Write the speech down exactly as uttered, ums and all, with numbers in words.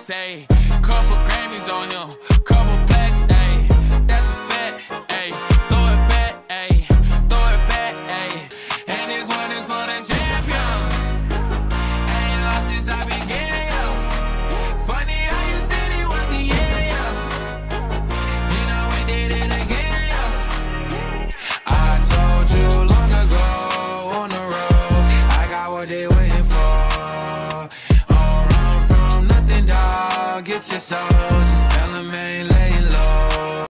racks, ayy. Couple Grammys on him, couple plaques, ayy. That's a fact, ayy. Throw it back, ayy. Throw it back, ayy. And this one is for the champion. I ain't lost since I began, yo. Funny how you said it was the year, yo. Then I went did it again, yo. I told you long ago on the road, I got what they waiting for. Don't run from nothing, dog. Get your soul.